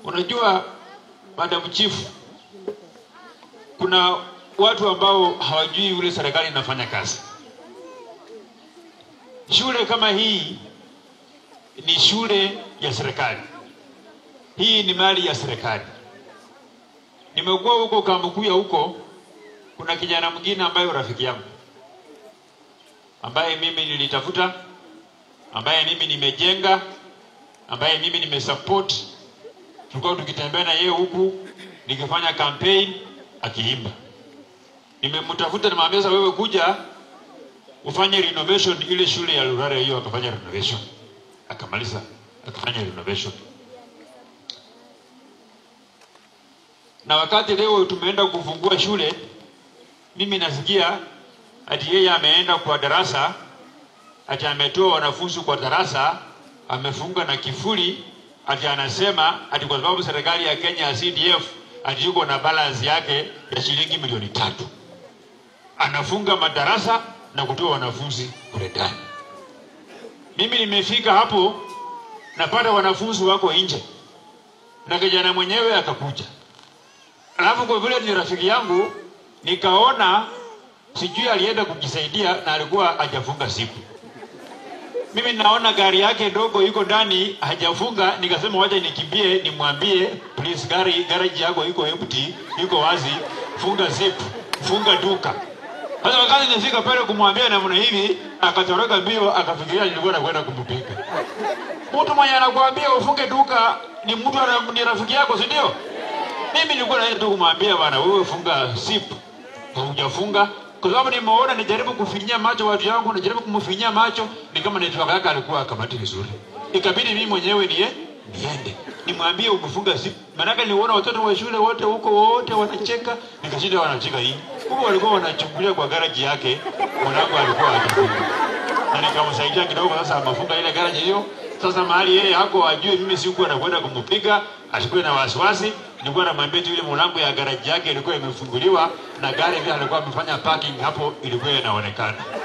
Unajua Madam Chief, kuna watu ambao hawajui ule serikali inafanya kazi. Shule kama hii ni shule ya serikali. Hii ni mali ya serikali. Nimekuwa huko Kambukuya huko, kuna kijana mwingine ambaye rafiki yangu, ambaye mimi nilitafuta, ambaye mimi nimejenga, ambaye mimi nimesupport. Tulikuwa tukitembea na yeye huku nikifanya campaign akiimba. Nimemtafuta nimwambia wewe kuja ufanye renovation ile shule ya Lurare hiyo, akafanya renovation. Akamaliza, akafanya renovation. Na wakati leo tumeenda kufungua shule, mimi nasikia ati yeye ameenda kwa darasa, ati ametoa wanafunzi kwa darasa, amefunga na kifuli, ati anasema ati kwa sababu serikali ya Kenya ya CDF ati yuko na balance yake ya shilingi milioni 3. Anafunga madarasa na kutoa wanafunzi kule ndani. Mimi nimefika hapo, napata wanafunzi wako nje. Na kijana mwenyewe akakuja. Alafu kwa vile ni rafiki yangu, nikaona sijui alienda kujisaidia na alikuwa hajafunga siku. Mimi naona gari yake ndogo iko ndani hajafunga, nikasema wacha nikimbie nimwambie, please garage yako iko empty, iko wazi, funga zip, funga duka. Sasa wakati nifika pale kumwambia namna hivi, akatoroka mbio, akafikiria nilikuwa nakwenda kumpiga. Mtu mwenye anakuambia ufunge duka ni mtu ni rafiki yako, si ndio? Mimi nilikuwa naenda tu kumwambia bwana wewe funga zip, hujafunga. Kwa sababu nimeona nijaribu kufinyia macho watu yangu, nijaribu kumfinyia macho, ni kama network yake alikuwa akamati vizuri. Ikabidi mimi mwenyewe niende. Nimwambie umefunga zip. Maana niliona watoto wa shule wote huko wote wanacheka, nikashinda wanacheka hii. Huko walikuwa wanachungulia kwa garage yake, mwanangu alikuwa akifunga. Na nikamsaidia kidogo sasa amefunga ile garage hiyo. Sasa mahali yeye hako ajue mimi sikuwa nakwenda kumpiga, asikuwe na wasiwasi. Nilikuwa namwambia tu ile mlango ya garage yake ilikuwa imefunguliwa na gari vile alikuwa amefanya parking hapo ilikuwa inaonekana.